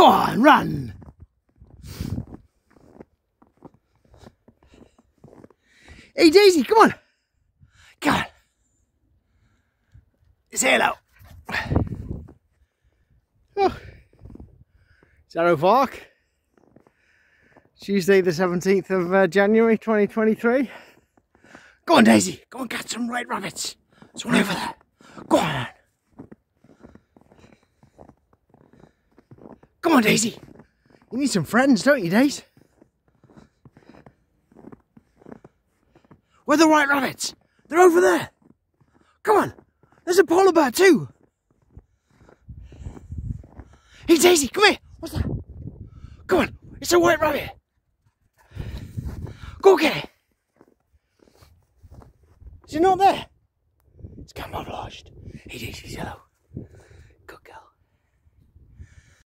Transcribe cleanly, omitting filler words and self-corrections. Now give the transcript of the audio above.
Go on, run. Hey Daisy, come on. Come on. Say hello. Oh. It's Arrow Park. Tuesday the 17th of January 2023. Go on Daisy, go and catch some white rabbits. There's one over there. Go on. Come on Daisy. You need some friends, don't you, Daisy? Where are the white rabbits? They're over there. Come on. There's a polar bear too. Hey Daisy, come here. What's that? Come on. It's a white rabbit. Go get it. Is it not there? It's camouflaged. Hey Daisy, hello.